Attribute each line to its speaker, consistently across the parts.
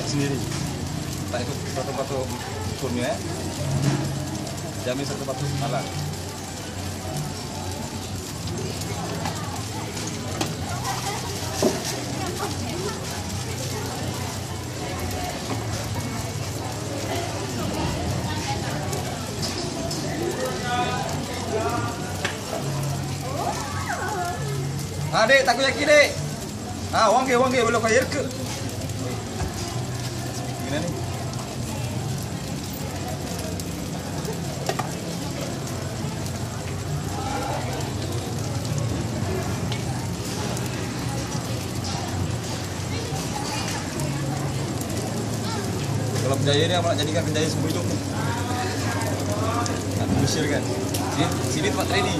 Speaker 1: sendiri. Tak ikut patok-patok ukurnya ya. Jamin 1 patok malah. Dek, takoyaki dek. Wangi belum air ke? Gimana nih? Kalau penjaya ini apa nak jadikan penjaya seumur hidup nih? Nak diusir kan? Sini tempat training.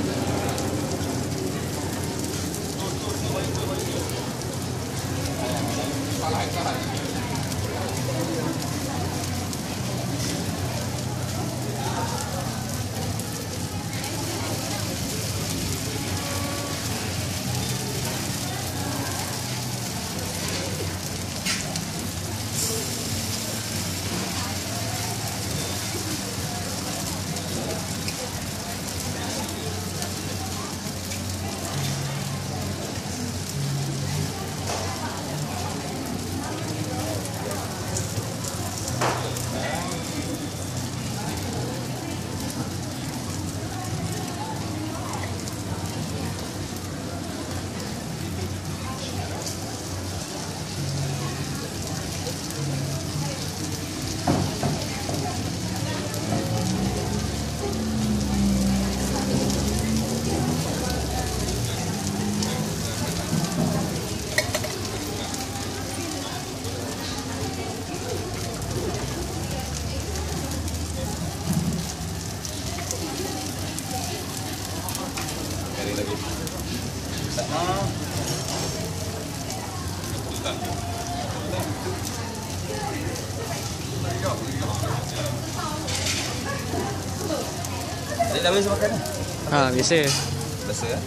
Speaker 1: Adik dah biasa makan ni?
Speaker 2: Biasa.
Speaker 1: Biasa ya?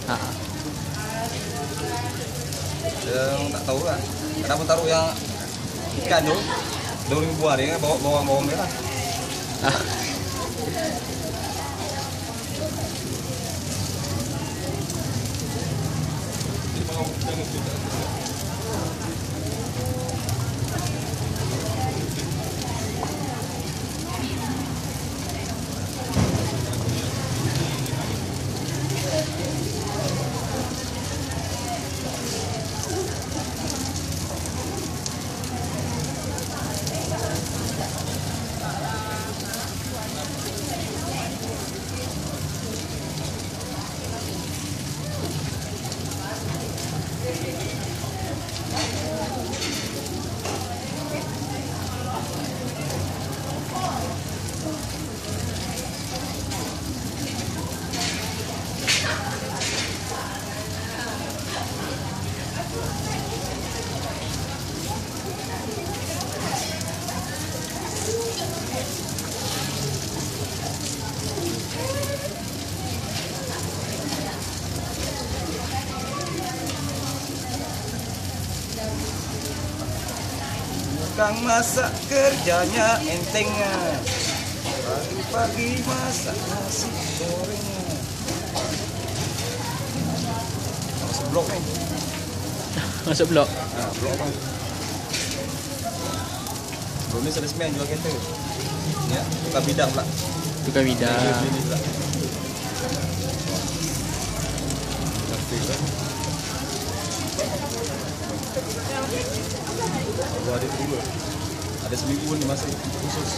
Speaker 1: Yang tak tahu lah. Kenapa taruh yang ikan tu daun buah dia bawa bawang merah. Kang masak kerjanya entengnya, pagi-pagi masak nasi gorengnya. Masuk blok ni.
Speaker 2: Masuk blok?
Speaker 1: Blok bang. Belum ni salesman jual kereta. Ya, tukar bidang pula.
Speaker 2: Tukar bidang.
Speaker 1: Ini pula. Ada dua. Ada seminggu pun masih khusus.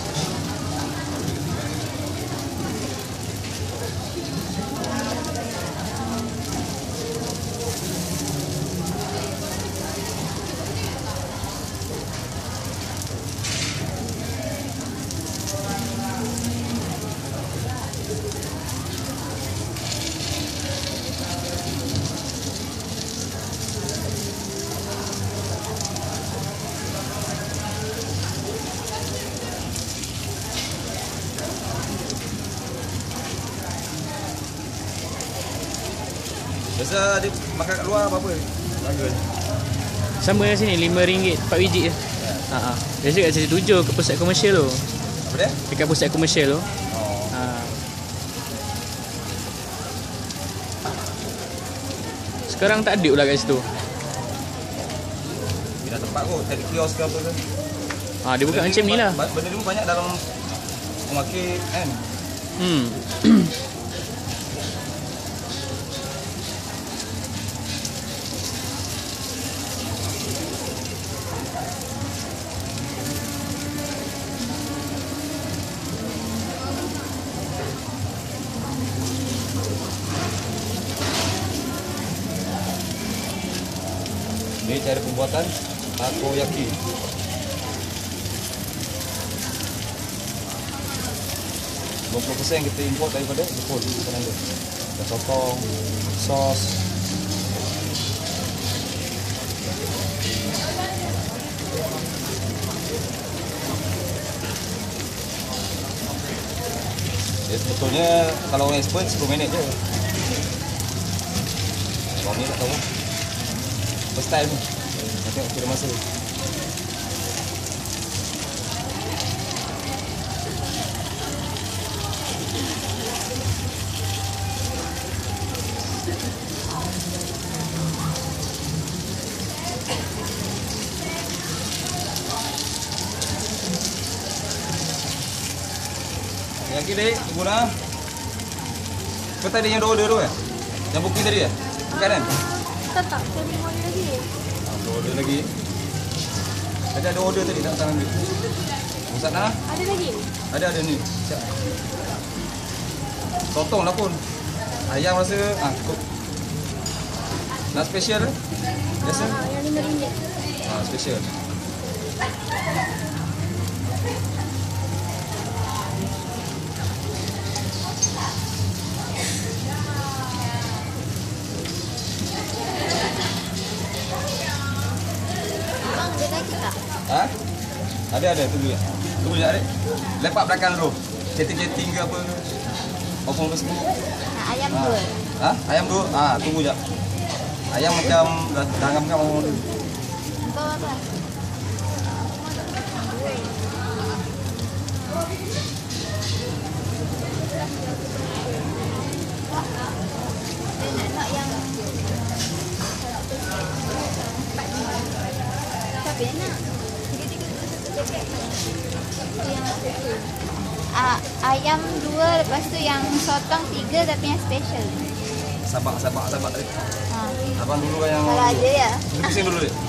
Speaker 1: Biasa dia makan kat luar apa-apa? Harga
Speaker 2: sama yang sini, RM5 4 biji je.
Speaker 1: Ya.
Speaker 2: Biasa kat sisi 7 ke pusat komersial tu.
Speaker 1: Apa dia?
Speaker 2: Dekat pusat komersial tu.
Speaker 1: Oh.
Speaker 2: Sekarang tak ada pula kat situ.
Speaker 1: Pindah tempat kot, cari kios ke apa ke.
Speaker 2: Dia buka macam ni lah.
Speaker 1: Benda ni banyak dalam supermarket kan. Ini cara pembuatan takoyaki. %20 kita import daripada Jepun. Ada sotong, sos. Ya, sebetulnya kalau orang expert 10 minit je. Kalau ni tak tahu. First time ni. Nak tengok kira masa. Lagi dek, tunggu lah. Kau tadi yang order tu kan? Yang booking tadi ya? Bukan kan?
Speaker 3: Tak, cari order lagi.
Speaker 1: Order lagi. Tadi ada order tadi tak tangan dia. Ustaz nak?
Speaker 3: Ada lagi?
Speaker 1: Ada ni. Siap. Sotong lah pun. Ayam rasa cukup. Nak special ke? Biasa?
Speaker 3: Yang RM5.
Speaker 1: Special. Ada, tunggu ya. Tunggu sekejap adik. Lepak belakang dulu. Chatting-chatting ke apa ke. Apa semua.
Speaker 3: Ayam 2.
Speaker 1: Ayam 2. Tunggu sekejap. Ayam macam dah ngam-ngam orang dulu.
Speaker 3: Kau apa? Nak yang tapi nak ayam 2, lepas tu yang sotong 3 tapi yang special.
Speaker 1: Sabar tadi. Abang dulu yang
Speaker 3: kalau ada ya.
Speaker 1: Pusing dulu deh.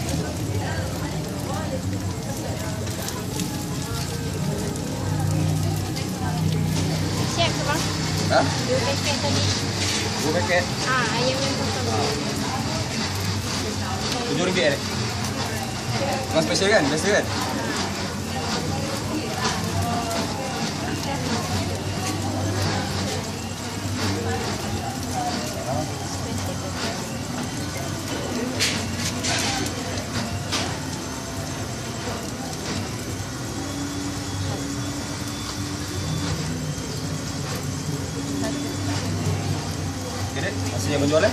Speaker 3: Siap ke bang? 2 paket tadi.
Speaker 1: 2 paket.
Speaker 3: Ayam yang sotong.
Speaker 1: RM7 dek. Bukan special kan? Biasa kan? Okey dek, masih yang menjual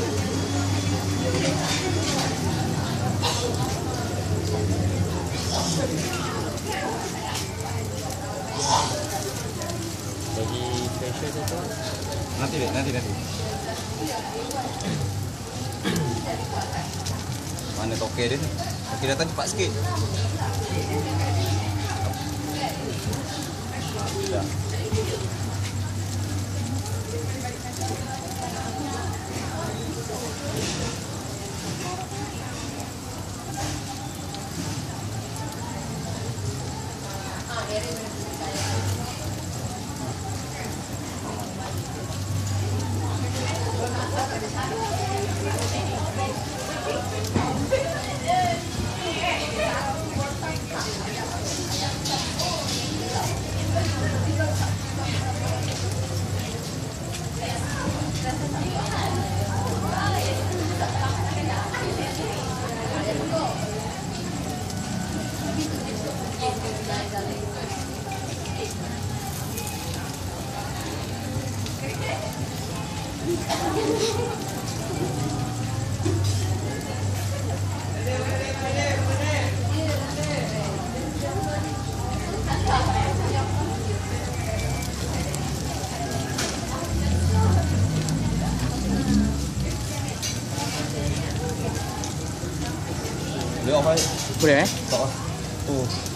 Speaker 2: Bagi special tu
Speaker 1: Nanti dek, nanti. Mana toke dia ni? Toke datang cepat sikit. Dah. off aja.
Speaker 2: Boleh eh?
Speaker 1: Stop off. Tuh.